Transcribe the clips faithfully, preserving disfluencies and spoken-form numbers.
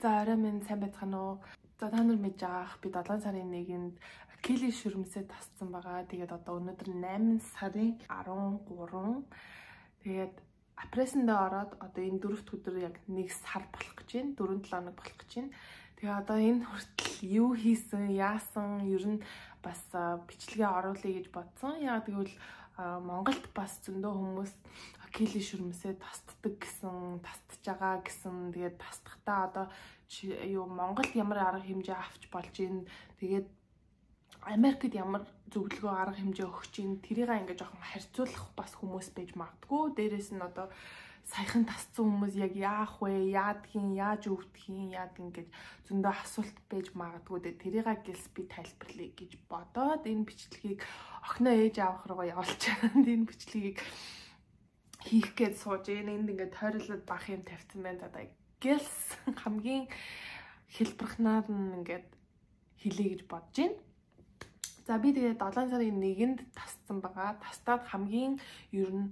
За орой минь сайн байцгаана уу? За та нар мэдж байгаах би долоон сарын нэгэнд Achilles шүрмсээ тасцсан байгаа. Тэгээд одоо өнөөдөр найман сарын арван гурав. Тэгээд апрессэндээ ороод одоо энэ дөрөвт өдөр яг нэг сар болох гэж байна. дөрвөн долоо хоног болох гэж байна. Тэгээ одоо энэ хүртэл юу хийсэн, яасан, ер нь бас бичлэгээ оруулъя гэж бодсон. Яг тэгвэл Монголд бас зөндөө хүмүүс Achilles шүрмсээ тасддаг гэсэн, тасдж байгаа гэсэн. Тэгээд тасдахтаа одоо юу Монголд ямар арга хэмжээ авч болж ийн. Тэгээд Америкт ямар зөвлөгөө арга хэмжээ өгч ийн. Тэрийг ингээ жоохон харьцуулах бас хүмүүс байж магадгүй. Дээрээс нь одоо саяхан тасцсан хүмүүс яг яах вэ? Яадгийн, яаж өвдгийн, яад ингэж зөндөө асуулт байж магадгүй. Тэгээд тэрийг гэлс би тайлбарлая гэж бодоод энэ бичлэгийг охиноо ээж аавах руугаа явуулж байгаа. Энэ бичлэгийг хийх гэж сууж энэ энд ингээд тойрлоод бах юм тавьсан байна. За гэлс хамгийн хэлбэрхнаар нь ингээд хэлье гэж бодож байна. За би тэгээд долоон сарын нэгэнд тасцсан байгаа. Тастаад хамгийн ер нь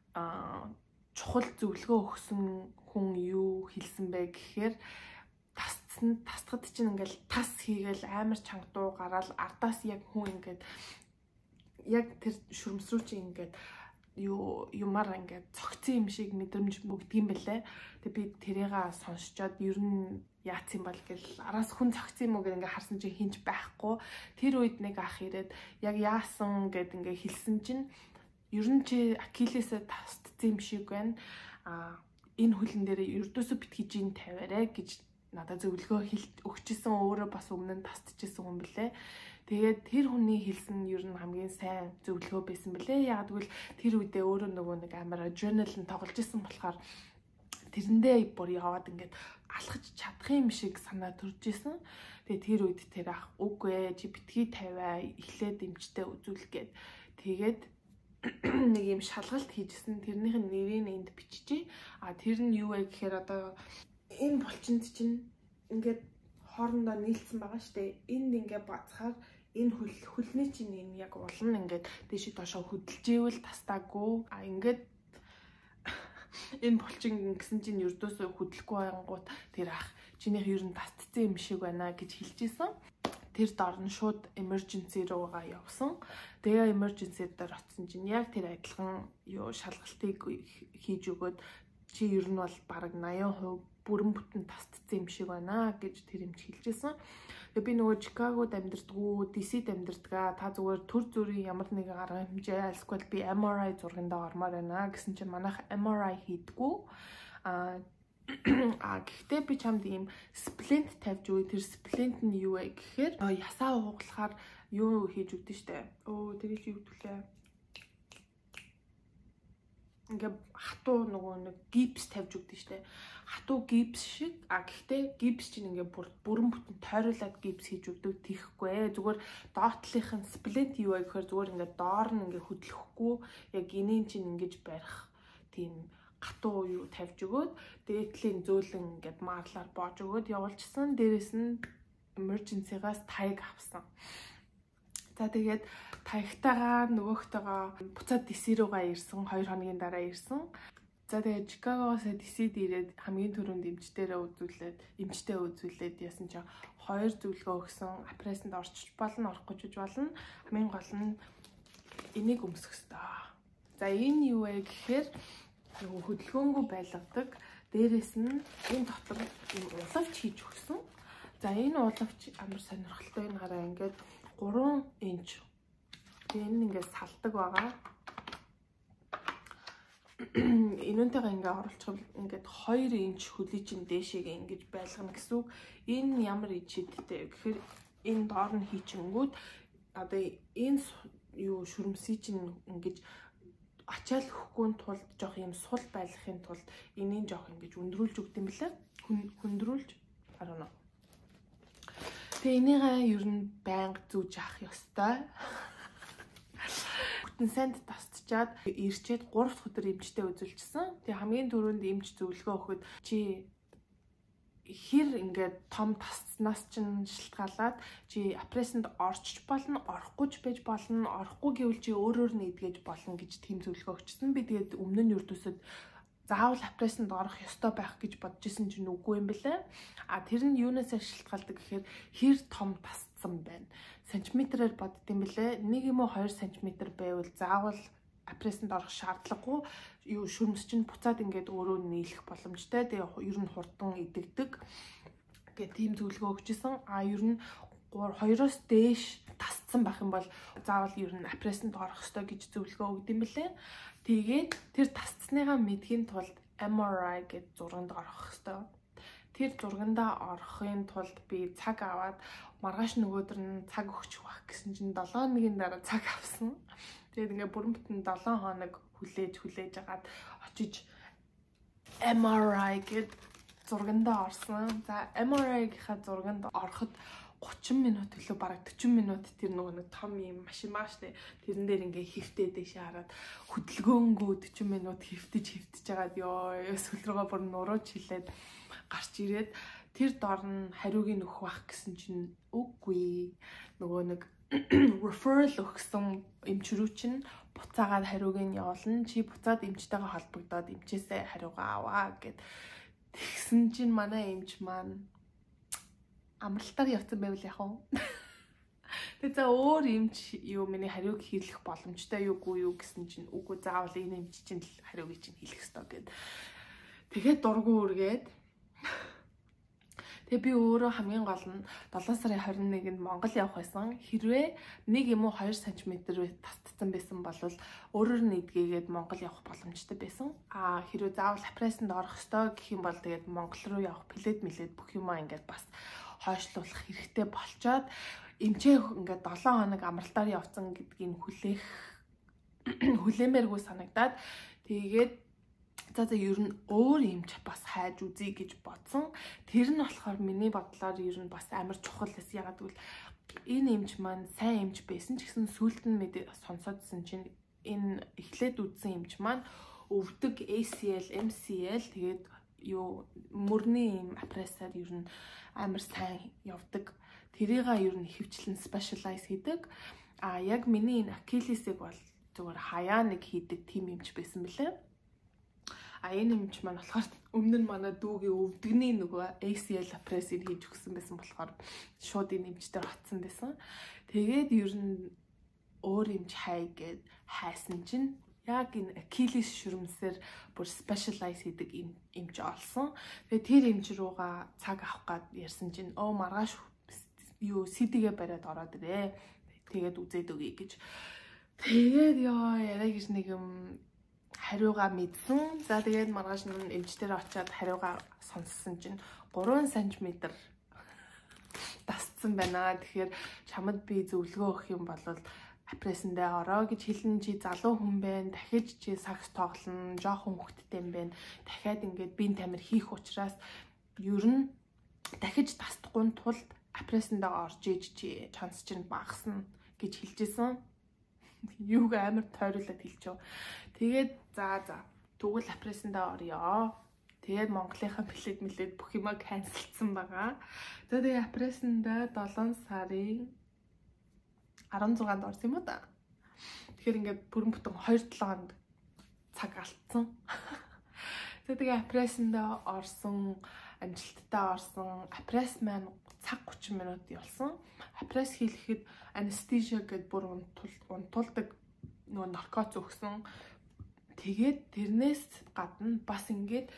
чухал зөвлөгөө өгсөн хүн юу хэлсэн бэ гэхээр тасцсан тасдахад чинь ингээл тас хийгээл амар чанга дуу гараад ардаас яг хүн ингээд яг тэр шүрмс рүү чинь ингээд юу юмар ингээд цогцсон юм шиг мэдрэмж бүгдгийм бэлээ. Тэг би тэрийгээ сонсчоод ер нь яац юм бол гэл араас хүн цогцсон юм уу гэл ингээд харсан чинь хинч байхгүй. Тэр үед нэг ах ирээд яг яасан гэд ингээд хэлсэн чинь ер нь чи Achilles-ээ тасдсан юм шиг байна. А энэ хөлн дээр ердөөсөө битгий жин тавиарэ гэж надад зөвлөгөө өгчээсэн. Өөрөө бас өмнө нь тасдчихсан хүн блэ. Тэгээд тэр хүний хэлсэн ер нь хамгийн сайн зөвлөгөө байсан бэлээ. Яг тэгвэл тэр үедээ өөрөө нөгөө нэг амар adrenaline тоглож исэн болохоор тэрэндээ бүр яваад ингээд алхаж чадах юм шиг санаа төрж исэн. Тэгээд тэр үед тэр ах үгүй ээ чи битгий тавиа эхлээд эмчтэй үзүүлэх гээд тэгээд нэг юм шалгалт хийжсэн. Тэрнийх нь нэрийг энд биччихье. А тэр нь юу вэ гэхээр одоо энэ булчинд чинь ингээд хоорондоо нийлсэн байгаа штэ. Энд ингээд бацхаар энэ хөл хөлний чинь энэ яг улан ингээд дэшид доошоо хөдөлж ивэл тастаагүй. А ингээд энэ булчин гэсэн чинь ердөөсөө хөдлөхгүй байнгут тэр ах чинийх ер нь тасцсан юм шиг байна гэж хэлжсэн. Тэр дор нь шууд emergency руугаа явсан. Тэгээ emergency дээр очсон чинь яг тэр адилхан юу шалгалтыг хийж өгөөд чи ер нь бол бараг наяан хувь бүрэн бүтэн тасцсан юм шиг байна гэж тэр эмч хэлжсэн. Тэгээ би нөгөө Чикагод амьдэрдгүү, ди сид амьдэрдгаа. Та зүгээр төр зүрийн ямар нэгэн арга хэмжээ альсгүй би эм ар ай зургандаа ормоор байна гэсэн чинь манайх эм ар ай хийдгүү. А А гэхдээ би чамд ийм сплент тавьж өгье. Тэр сплент нь юу вэ гэхээр ясаа ууглахаар юу хийж өгдөн штэ. Өө тэрийг юу гэдвүлээ. Ингээ хатуу нөгөө нэг гипс тавьж өгдөн штэ. Хатуу гипс шиг. А гэхдээ гипс чинь ингээ бүрэн бүтэн тойруулаад гипс хийж өгдөг тийхгүй. Зүгээр доотлынх нь сплент юу вэ гэхээр зүгээр ингээ доор нь ингээ хөдлөхгүй яг инийн чинь ингэж барих тийм гатуу юу тавьж өгөөд дээдлийн зөөлөн ингээд маарлаар боож өгөөд явуулчихсан. Дээрээс нь emergency-гаас таяг авсан. За тэгээд таягтайгаа нөгөөхтэйгээ буцаад ди си руугаа ирсэн. хоёр хоногийн дараа ирсэн. За тэгээд Чикагоос ди сид ирээд хамгийн түрүүнд эмчтэрээ үзүүлээд эмчтэй үзүүлээд яасан чинь хоёр зөвлөгөө өгсөн. Апрессэнд орчих болно, орохгүй ч болно. Хамгийн гол нь энийг өмсөх ёстой. За энэ юу вэ гэхээр нөгөө хөдөлгөөнгүй байлгадаг. Дээрээс нь энэ дотор юм улавч хийж өгсөн. За энэ улавч амар сонирхолтой энэ гараа ингээд гурван инч. Тэгээ энэ ингээд салдаг байгаа. Энүүнтэйгээ ингээд оруулчихвал ингээд хоёр инч хөлий чинь дээшээ ингэж байлгана гэсэн үг. Энэ ямар ичидтэй гэхээр энэ доор нь хийчингүүд одоо энэ юу шүрмсий чинь ингэж ачаал хөхгүй тулд жоох юм сул байлгахын тулд энийг жоох ингэж өндрүүлж өгд юм бэлээ. Хөндрүүлж харна. Тэгээ энийг ер нь байнга зүүж авах ёстой. Бүтэн санд тасчаад ирчээд гурав дахь өдөр эмчтэй үзүүлчихсэн. Тэгээ хамгийн түрүүнд эмч зөвлөгөө өгөхөд чи хэр ингээд том тасцнаас чинь шилтгаалаад чи апрессэнд орчих болно, орохгүй ч байж болно, орохгүй гэвэл чи өөрөөр нь эдгэж болно гэж тийм зөвлөгөө өгчсөн. Би тэгээд өмнө нь юрдөөсөд заавал апрессанд орох ёстой байх гэж бодож исэн чинь үгүй юм бэлээ. А тэр нь юунаас шалтгаалдаг гэхээр хэр том тасцсан байна. Сантиметрээр боддсон бэлээ. нэг юм уу хоёр сантиметр байвал заавал апрессанд орох шаардлагагүй. Юу шүрмс чинь буцаад ингээд өөрөө нийлэх боломжтой. Тэгээ ер нь хурдан идэгдэг гэх тийм зөвлөгөө өгчээсэн. А ер нь хоёроос дээш тасцсан байх юм бол заавал ер нь апрессанд орох ёстой гэж зөвлөгөө өгд юм бэлээ. Тэгээд тэр тасцсныгаа мэдхийн тулд эм ар ай гэж зурганд орох ёстой. Тэр зургандаа орохын тулд би цаг аваад маргааш нөгөөдөр нь цаг өгчих байх гэсэн чинь долоо хоногийн дараа цаг авсан. Тэгээд ингээ бүрэн бүтэн долоо хоног хүлээж хүлээж агаад очиж эм ар ай гэж зургандаа орсон. За эм ар ай-гийнхаа зурганд ороход гучин минут төлөө бараг forty минут тэр нөгөө нэг том юм машин маа штэ. Тэрэн дээр ингээ хөвтөө дэше хараад хөдөлгөөнгөө forty минут хөвтөж хөвтөж агаад ёо эсвэл рүүгээ бүр нурууч хилээд гарч ирээд тэр дор нь хариуг нь өгөх байх гэсэн чинь үгүй. Нөгөө нэг referral өгсөн эмчрүү чинь буцаагаад хариуг нь явуулна. Чи буцаад эмчтэйгээ холбогдоод эмчээсээ хариугаа аваа гэд тэгсэн чинь манай эмч маань амралтаар явсан байвал яах вэ? Тэгээ за өөр эмч юу миний хариуг хийлгэх боломжтой юугүй юу гэсэн чинь үгүй заавал энэ эмч чинь хариуг чинь хийлгэх ёстой гэд. Тэгээд дургу үргээд тэгээ би өөрөө хамгийн гол нь долоо сарын twenty first-нд Монгол явах байсан. Хэрвээ нэг юм уу two сантиметр тасцсан байсан бол өөрөөр нь эдгээгээд Монгол явах боломжтой байсан. А хэрвээ заавал апрессанд орох ёстой гэх юм бол тэгээд Монгол руу явах плед мэлээд бүх юмаа ингээд бас хойшлуулах хэрэгтэй болчоод эмчээ ингээд seven хоног амралтаар явцсан гэдгийг хүлээх хүлээмээргүй санагдаад тэгээд за за ер нь өөр эмч бас хайж үзье гэж бодсон. Тэр нь болохоор миний бодлоор ер нь бас амар чухал байсан. Ягаад гэвэл энэ эмч маань сайн эмч байсан ч гэсэн сүүлд нь мэдээ сонсоодсэн чинь энэ эхлээд үзсэн эмч маань өвдөг A C L, M C L тэгээд юу мөрний юм апрессаар ер нь амар сайн явдаг. Тэрийга ер нь хөвчлэн specialize хийдэг. А яг миний энэ Achilles-ийг бол зүгээр хаяа нэг хийдэг тим эмч байсан бэлээ. А энэ эмч маань болохоор өмнө нь манай дүүгийн өвдөгний нөгөө A C L апрессыг хийж өгсөн байсан болохоор шууд энэ эмчтэй батсан байсан. Тэгээд ер нь өөр эмч хай гэд хайсан чинь яг энэ Achilles шүрмсээр бүр specialize хийдэг эмч олсон. Тэгээд тэр эмч руугаа цаг авах гад ярьсан чинь оо маргааш юу си ди-гээ бариад ороод ирээ. Тэгээд үзээд өгье гэж. Тэгээд ёо яриа гэж нэг юм хариугаа мэдсэн. За тэгээд маргааш нь эмчтэр очиад хариугаа сонссон чинь three сантиметр тасцсан байна. Тэгэхээр чамд би зөвлөгөө өгөх юм бол апрессандаа ороо гэж хэлэн чи залуу хүн байна. Дахиж чи сакс тоглоно, жоохон хөвгттэй юм байна. Дахиад ингээд биеийн тамир хийх учраас ер нь дахиж тасдахгүй тулд апрессандаа орж иж чи шанс чинь багасна гэж хэлжсэн. Юуг амар тойруулаад хэлчихв. Тэгээд за за тэгвэл апрессандаа орё. Тэгээд Монголынхаа плед мэлээд бүх юма канселсан байгаа. За тэгээд апрессандаа seven сарын sixth-нд орсон юм уу да. Тэгэхээр ингээд бүрэн бүтэн two seven хононд цаг алдсан. Тэгээд апрессандаа орсон, амжилттай орсон. Апресс маань цаг thirty минут явсан. Апресс хийлгэхэд анестезия гэдээ бүр унтуулдаг нөгөө наркоз өгсөн. Тэгээд тэрнээс гадна бас ингээд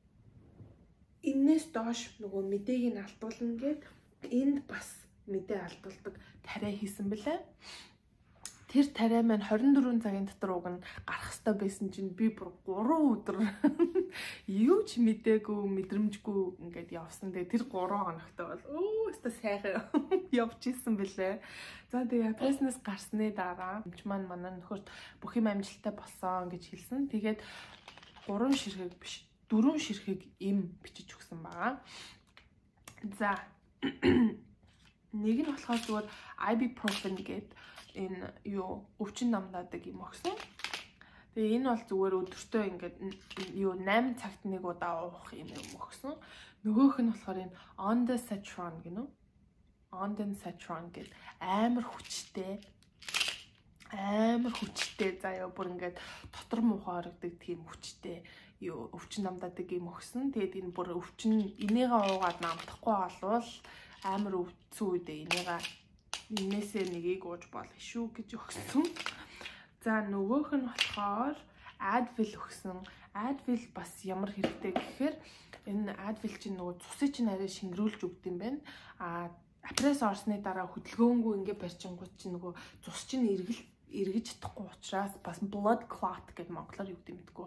энэс доош нөгөө мэдээг нь алдуулна гэд энд бас мэдээ алдуулдаг тариа хийсэн бэлээ. Тэр тариа маань twenty-four цагийн дотор уг нь гарах хэрэгтэй байсан чинь би бүр three өдөр юу ч мэдээгүй мэдрэмжгүй ингээд явсан. Тэгээ тэр three хоногтой бол өө өстө сайхан явж исэн бэлээ. За тэгээ апрессанаас гарсны дараа эмч маань манай нөхөрт бүх юм амжилттай болсон гэж хэлсэн. Тэгээд three ширхэг биш four ширхэг им бичиж өгсөн байгаа. За нэг нь болохоор зүгээр ibuprofen гэдэг энэ юу өвчин намдаадаг юм өгсөн. Тэгээ энэ бол зүгээр өдөртөө ингээд юу eight цагт нэг удаа уух юм юм өгсөн. Нөгөөх нь болохоор энэ ondansetron гэнэ үү? Ondansetron гэдэг амар хүчтэй амар хүчтэй заяа бүр ингээд дотор муухай орогддог тийм хүчтэй юу өвчин намдаадаг юм өгсөн. Тэгээд энэ бүр өвчин энийгээ уугаад намдахгүй болвол амар өвдсөн үедээ энийгээ энээсээ нэгийг ууж болно шүү гэж өгсөн. За нөгөөх нь болохоор Advil өгсөн. Advil бас ямар хэрэгтэй гэхээр энэ Advil чинь нөгөө цусыг чинь арай шингэрүүлж өгд юм байна. А апресс орсны дараа хөдөлгөөнгүй ингээ барьчингууд чинь нөгөө цус чинь эргэл эргэж чадахгүй учраас бас blood clot гэдэг монголоор юу гэдэг мэдгүй.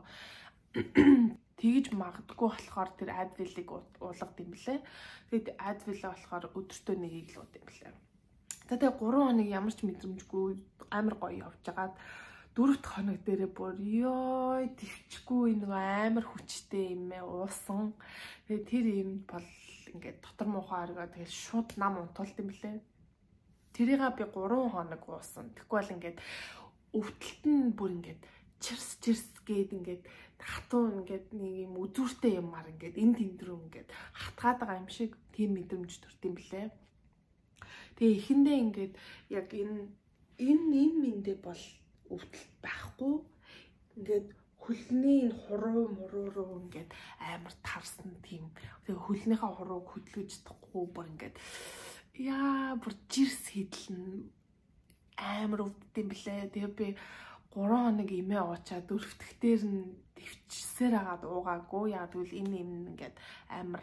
Тэгж магадгүй болохоор тэр Advil-ийг уулгад юм блэ. Тэгэд Advil-а болохоор өдөртөө нэгийг л ууд юм блэ. За тэгээ гурван хоног ямар ч мэдрэмжгүй амар гоё явж байгаад дөрөвт хоног дээрээ бүр ёо төвчгүй нэг амар хүчтэй юм ээ уусан. Тэгээ тэр юм бол ингээд дотор муухай харгаа тэгээ шууд нам унтуулт юм блэ. Тэрийг би гурван хоног уусан. Тэгэхгүй бол ингээд өвдөлт нь бүр ингээд чирс чирс гээд ингээд хатуу ингээд нэг юм үзүүртэй юмар ингээд энэ тэндрүү ингээд хатгаад байгаа юм шиг тийм мэдрэмж төрт юм блэ. Тэгээ эхэндээ ингээд яг энэ энэ энэ мэндэ бол өвдөлт байхгүй. Ингээд хөлний энэ хуруу муруу руу ингээд амар тарсан тийм. Тэгээ хөлнийхээ хурууг хөдөлгөж чадахгүй бүр ингээд яа бүр жирс хийдэлнэ амар өвддөг юм блэ. Тэгээ би гурван хоног имээ уучаад дөрөвдөгтөр нь төвчсээр агаад уугаагүй. Яа тэгвэл энэ юм ингээд амар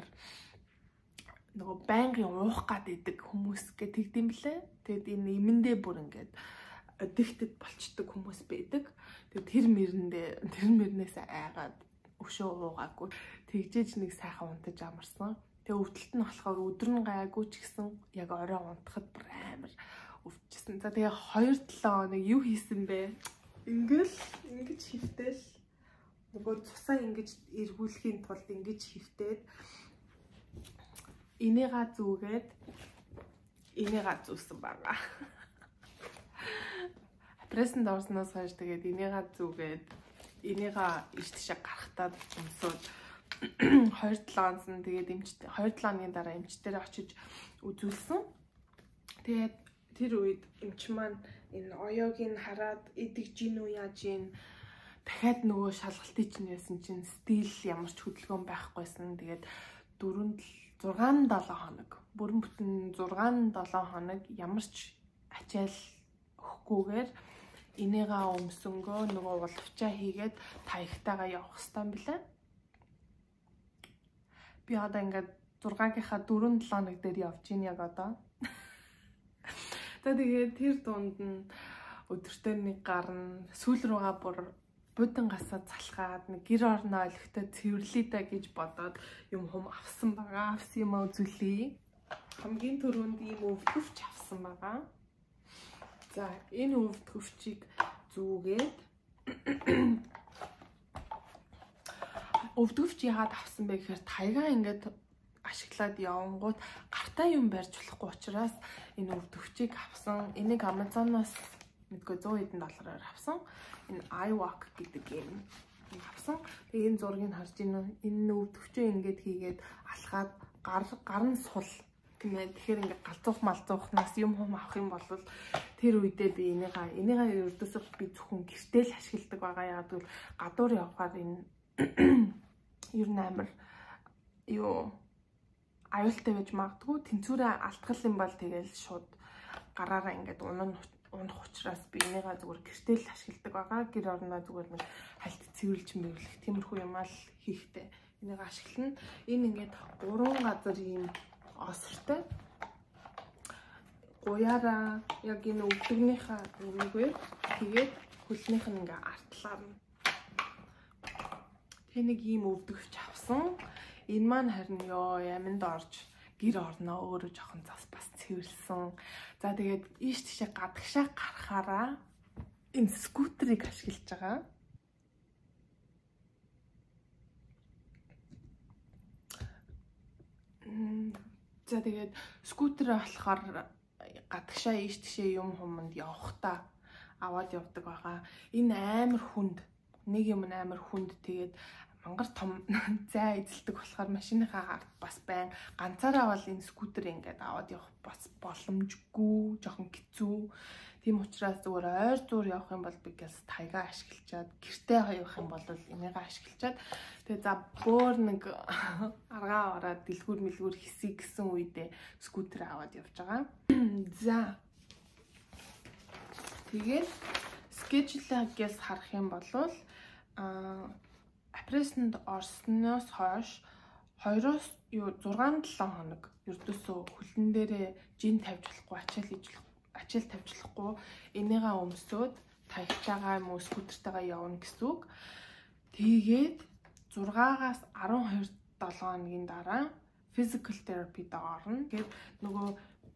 нөгөө байнгын уух гад идэг хүмүүс гэдэг юм блэ. Тэгэд энэ имэндээ бүр ингээд addicted болчдөг хүмүүс байдаг. Тэгээд тэр мэрэндээ тэр мөрнээс айгаад өшөө уугаагүй. Тэгжээж нэг сайхан унтаж амарсан. Тэгээ өвдөлт нь болохоор өдөр нь гайгүй ч гэсэн яг орой унтахад бүр амар өвдчихсэн. За тэгээ хоёр долоо хоног юу хийсэн бэ? Ингээл ингэж хөвтөл нөгөө цусаа ингэж эргүүлэхийн тулд ингэж хөвтөөд энийга зүгээд энийга зүүсэн байгаа. Апрессэнд орсноос хойш тэгээд энийга зүгээд энийга иш тишээ гарахтаа өмсөд хоёр долоо хоног тэгээд эмч хоёр долоо хоногийн дараа эмчтэр очиж үзүүлсэн. Тэгээд тэр үед эмч маань энэ оёогийн хараад идэж гин үү яаж ийн дахиад нөгөө шалгалтыг чинь яасан чинь стил ямар ч хөдөлгөөн байхгүйсэн. Тэгээд дөрөв зургаан долоо хоног бүрэн бүтэн зургаан долоо хоног ямар ч ачаал өгөхгүйгээр энийгаа өмсөнгөө нөгөө улвчаа хийгээд таягтайгаа явах хэрэгтэй юм билээ. Би одоо ингээд зургаагийнхаа дөрөв долоо хоног дээр явж ийн яг одоо. Тэгээд тэр дунд нь өдөртөө нэг гарна сүүл рүүгээ бүр будин гасаа залхаад нэг гэр орноо олигтой цэвэрлээ да гэж бодоод юм хум авсан байгаа. Авсан юм үзүүлээ. Хамгийн түрүүнд ийм өвдөвч авсан байгаа. За энэ өвдөвчийг зүүгээд өвдөвч яагаад авсан бэ гэхээр тайгаа ингээд ашиглаад явангууд гартаа юм барьж болохгүй учраас энэ өвдөвчийг авсан. Энийг Amazon-оос мэдгүй зуун хэдэн доллараар авсан. Энэ iWalk гэдэг юм авсан. Тэгээ энэ зургийг харж байна. Энэ өвдөвчөө ингээд хийгээд алхаад гар гар нь сул тийм ээ. Тэгэхээр ингээд галзуух малзуухнаас юм хум авах юм бол тэр үедээ би энийгаа энийгаа ердөөсөө би зөвхөн гэртээ л ашигладаг байгаа. Яагаад гэвэл гадуур явхаар энэ ер нь амар юу аюултай байж магадгүй. Тэнцвэрээ алдгал юм бол тэгэл шууд гараараа ингээд унах унах учраас би энийгээ зүгээр гэртээ л ашигладаг байгаа. Гэр орноо зүгээр нэг хальт цэвэрлж мэрлэх тиймэрхүү юм аа л хийхтэй. Энийг ашиглана. Энэ ингээд гурван газар ийм осортой. Гуяраа яг энэ өвдөгнийхээ үгээр тэгээд хөлнийх нь ингээ артлаар нь. Тэг нэг ийм өвдөгч авсан. Энэ маань харин ёо яминд орж гэр орноо өөрөө жоохон зас бас цэвэрлсэн. За тэгээд ийш тийшээ гадагшаа гарахаараа энэ скутерыг ашиглаж байгаа. За тэгээд скутерээ болохоор гадагшаа ийш тийшээ юм хуманд явахдаа аваад явдаг байгаа. Энэ амар хүнд. Нэг юм амар хүнд тэгээд мангар том зай эзэлдэг болохоор машиныхаа ард бас байн ганцаараа бол энэ скутер ингээд аваад явах бас боломжгүй, жоохон хэцүү. Тийм учраас зүгээр ойр зуур явах юм бол би гэс тайгаа ашиглачаад гэртээ явах юм бол энийг ашиглачаад тэгээ за бөөр нэг аргаа ороод дэлгүүр мэлгүүр хийсэй гэсэн үедээ скутер аваад явж байгаа. За тэгээд скежлээс харах юм бол а апрессэнд орсноос хойш хоёроос юу зургаан долоон хоног ердөөсөө хөлн дээрээ жин тавьж болохгүй, ачаал хийж ачаал тавьж болохгүй, энийгээ өмсөөд таягчаагаа юм уу скутертэйгээ явна гэсэн үг. Тэгээд зургаагаас арван хоёр долоо хоногийн дараа physical therapy-д орно. Тэгээд нөгөө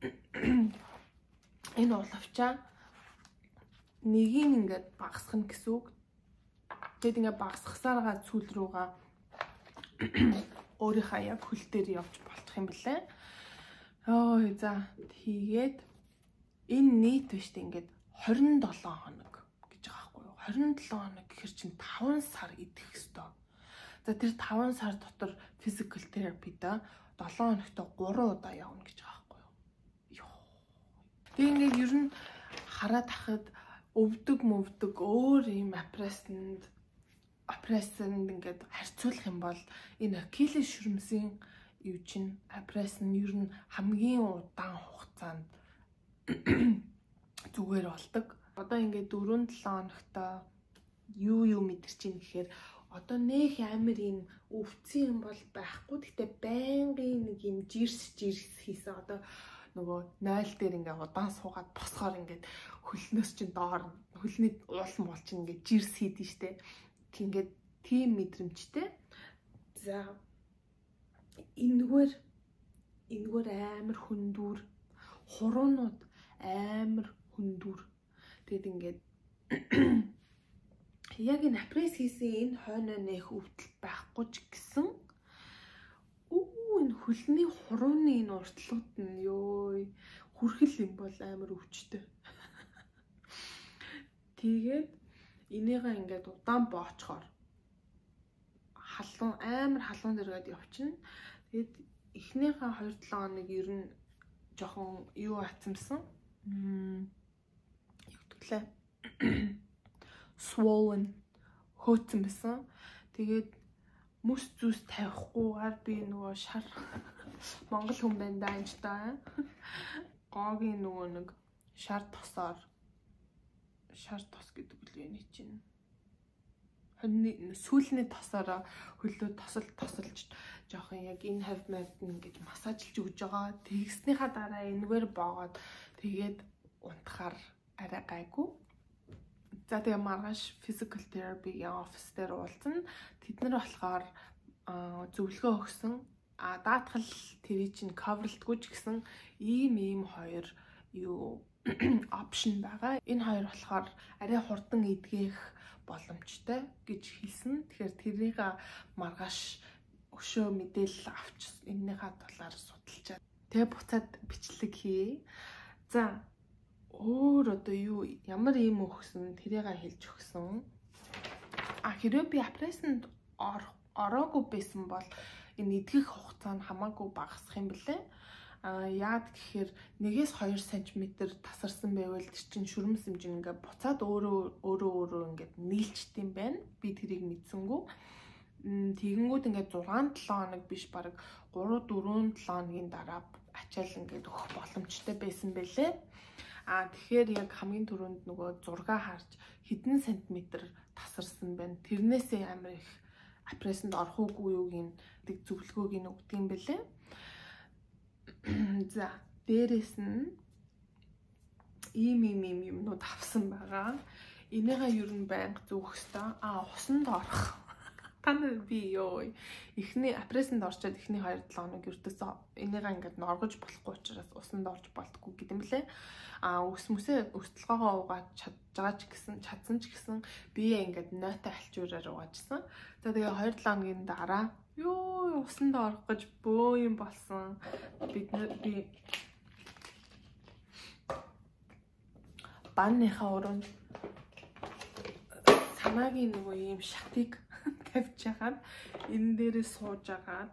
энэ улавчаа нэгийг ингээд багасгах гэсэн үг. Тэгэд ингээд багасгахсараа сүүл рүүгээ өөрийнхөө яг хөл дээр явж болчих юм блэ. Ой за тэгээд энэ нийт биш тэ ингээд хорин долоо хоног гэж байгаа байхгүй юу? хорин долоо хоног гэхэр чинь таван сар идэх ёстой. За тэр таван сар дотор physical therapy-да долоо хоногт гурван удаа явна гэж байгаа байхгүй юу? Тэг ингээд ер нь хараад ахад өвдөг мөвдөг өөр юм апрессэнд апрессэнд ингээд харьцуулах юм бол энэ Ахилles шүрмсийн юу чинь апрессен ер нь хамгийн удаан хугацаанд зүгээр болдог. Одоо ингээд дөрвөн долоо хоногтой юу юу мэдэрч ийн гэхээр одоо нэх амир юм өвцөн юм бол байхгүй. Гэхдээ байнгын нэг юм жирс жирс хийсэн одоо нөгөө нойл дээр ингээд удаан суугаад босохоор ингээд хөлнөөс чинь доор хөлний уулан бол чинь ингээд жирс хийдэж штэ. Ингээд тийм мэдрэмжтэй. За энэгээр энэгээр амар хүндүр хуруунууд амар хүндүр. Тэгэд ингээд яг энэ апресс хийсэн энэ хойноо нэх өвдөл байхгүй ч гэсэн үү энэ хөлний хурууны энэ уртлууд нь ёо хүрхэл юм бол амар өвчтэй. Тэгээд энийгээ ингээд удаан боочхоор халуун амар халуун дэргээд явчихна. Тэгээд эхнийхээ хоёр долоо хоног ер нь жоохон юу атсамсан. Мм юу гэвэл swollen хөөцөн байсан. Тэгээд мөс зүс тавихгүйгээр би нөгөө шар Монгол хүн байна даа энэ та. Гогийн нөгөө нэг шар тосоор шар тос гэдэг үл энэ чинь. Хоньны сүүлний тосоор хөлөө тосол тосолж жоохон яг энэ хав мавд ингэж массажлж өгж байгаа. Тэгснийхаа дараа энэгээр боогоод тэгээд унтахаар арай гайгүй. За тэгээ маргааш physical therapy-ийн офис дээр уулзсан. Тэд нар болохоор зөвлөгөө өгсөн. А даатгал тэрий чинь coverлдгүй ч гэсэн ийм ийм хоёр юу опшн байгаа. Энэ хоёр болохоор арай хурдан эдгэх боломжтой гэж хэлсэн. Тэгэхээр тэрийг маргааш өшөө мэдээлэл авч энэнийхээ талаар судалчаад тэгээ буцаад бичлэг хий. За өөр одоо юу ямар юм өгсөн тэрийг хэлж өгсөн. А хэрэв би апрессэнд ороогүй байсан бол энэ эдгэх хугацаа нь хамаагүй багасах юм блэ. А яад гэхээр нэгээс хоёр сантиметр тасарсан байвал тэр чинь шүрмс хэмжээ ингээ буцаад өөрөө өөрөө өөрөө ингээ нийлчт юм байна. Би тэрийг мэдсэнгүү. Тэгэнгүүт ингээ зургаан долоо хоног биш бараг гурав дөрвөн долоо хоногийн дараа ачаал ингээ өгөх боломжтой байсан байлээ. А тэгэхээр яг хамгийн түрүүнд нөгөө зургаа харж хэдэн сантиметр тасарсан байна. Тэрнээсээ амар их апрессэнд орох уугүй юугийн тэг зөвлөгөөг нь өгдөг юм байлээ. За дээрэс нь ийм ийм ийм юмнууд авсан байгаа. Энийгээ ер нь байнга зөөх ёстой. А усанд орох. Та нар би ёо эхний апрессэнд орчоод эхний хоёр долоо хоног ердөөсөө энийгээ ингээд норгож болохгүй учраас усанд орж болтгүй гэдэм блэ. А ус мүсээ өртөлгөөгөө угаад чадж байгаа ч гэсэн чадсан ч гэсэн бие ингээд нойтоо алчуураар угаажсан. За тэгээ хоёр долоо хоногийн дараа ёо усанд орох гэж бөө юм болсон. Бид би банныхаа өрөөнд санаагийн нөгөө ийм шатыг тавьж хагаад энэ дээрээ сууж агаад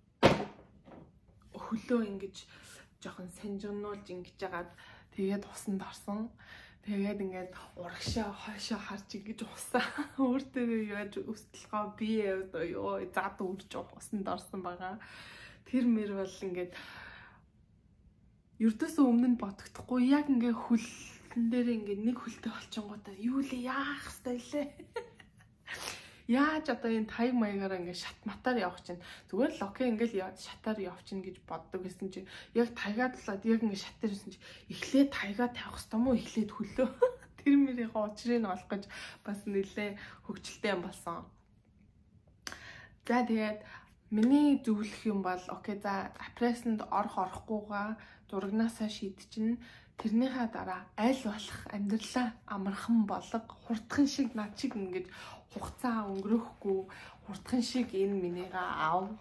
хөлөө ингэж жоохон санжигнуулж ингэж агаад тэгээд усанд орсон. Тэгээд ингээд урагшаа хойшоо харж ингэж усаа өөртөө яаж өсөлгөө би ёо зад үрж усанд орсон байгаа. Тэр мэр бол ингээд ердөөсөө өмнө нь бодогдохгүй яг ингээ хөлн дээр ингээ нэг хөлтэй болчингуудаа юу л яах хэвтэй лээ. Яаж одоо энэ таяг маягаар ингээ шат матаар явах чинь зүгээр л окей ингээл шатаар явчихна гэж боддог гэсэн чинь яг таягаад болоод яг ингээ шатаар ирсэн чинь эхлээд таягаа тавих хэвээр мó эхлээд хөлөө тэр мэрийнхээ учрыг олох гэж бас нэлээ хөвгчлээ юм болсон. За тэгээд миний зөвлөх юм бол окей за апрессанд орох орохгүйгаа зурагнаасаа шийдчихнэ. Тэрнийхээ дараа аль болох амьдралаа амархан болго хурдхан шиг над шиг ингэж хугацаа өнгөрөхгүй хурдхан шиг энэ минийгаа аав.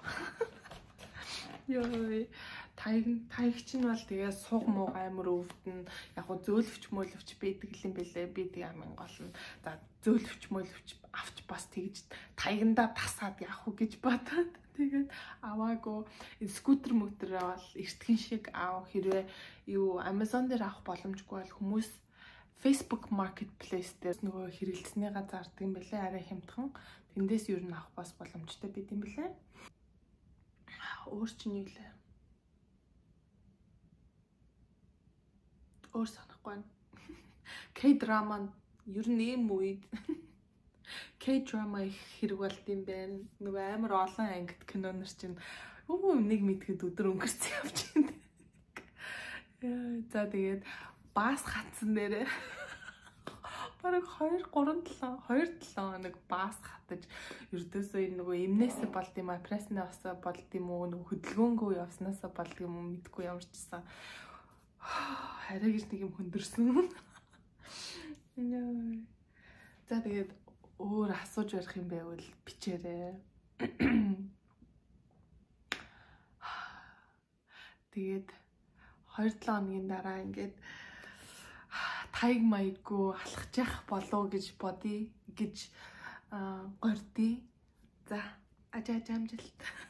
Йой таяг таяг чинь бол тэгээ суг мууг амар өвдөн яг гоо зөөлөвч мөөлөвч байдаг юм бэлээ би тэг амин гол нь за зөөлөвч мөөлөвч авч бас тэгж таягандаа тасаад явах уу гэж бодоод тэгээд аваагүй скутер мотороо бол эртхэн шиг аав хэрвээ юу Amazon дээр авах боломжгүй бол хүмүүс Facebook Marketplace дээр нөгөө хэрэглэсний газар зардаг юм бэлээ арай хямдхан тэндээс юу н авах бас боломжтой байт юм бэлээ. Өөр чинь юу лээ? Өөр санахгүй байна. K-драма ер нь ийм үед K-драма их хэрэг болд юм байна. Нөгөө амар олон ангит кинонор чинь өө нэг мэдхэд өдөр өнгөрсөн явж байна. За тэгээд баас хатсан дээрээ бараг хоёр гурван долоо хоёр долоо хоног баас хатаж ердөөсөө энэ нөгөө эмнээсээ болд юм аа пресснаас болд юм уу нөгөө хөдөлгөөнгөө явснаас болд юм уу мэдгүй ямар ч гэсэн хараа гэж нэг юм хөндөрсөн. За тэгээд өөр асууж ярих юм байвал бичээрэй. Тэгээд хоёр долоо хоногийн дараа ингээд таяг маяггүй алхаж болов гэж бодъё гэж гордъё. За ажаа амжилт.